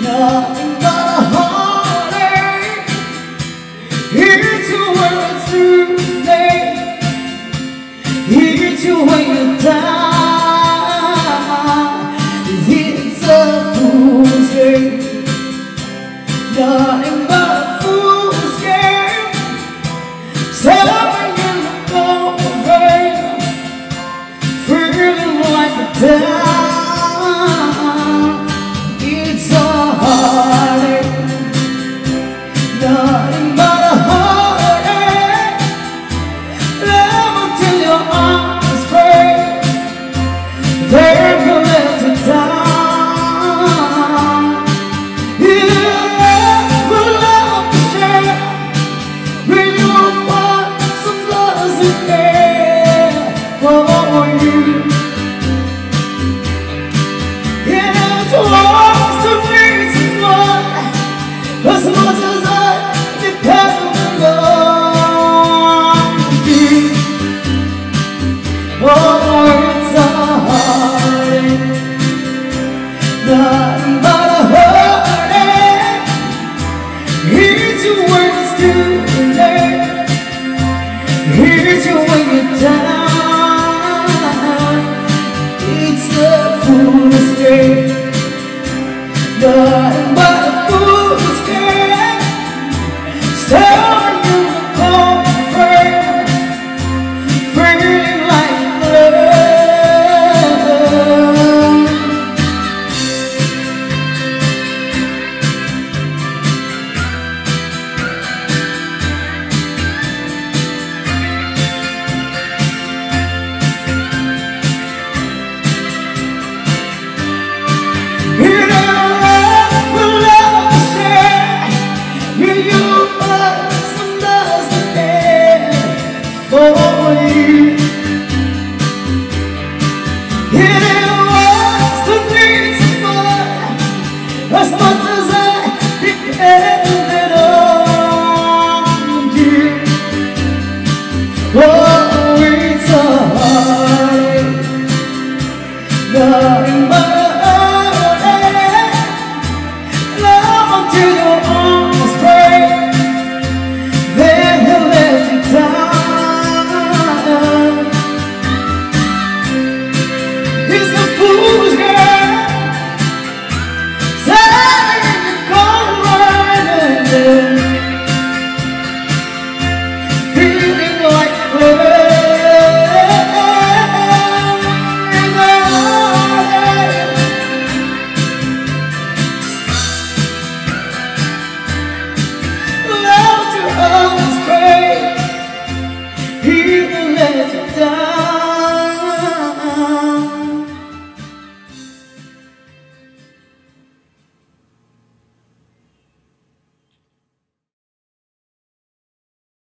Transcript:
nothing but a heartache. Here to where it's too late. Here to when you're down. It's a fool's game. Nothing but a fool's game. Suffering in the cold rain. Feeling like a down. It's a heartache. Nothing but a heartache. Love until your arms break. They're gonna let you down. You will love to share. When you want some love to care for you. As much as I depend on you. Oh, it's a heartache. Nothing but a heartache. Here's you when it's too late. Here's you when you're down. It's the fool's game. Nothing but a fool's game. Staring in the cold rain. Feeling like for you. It was to be so much.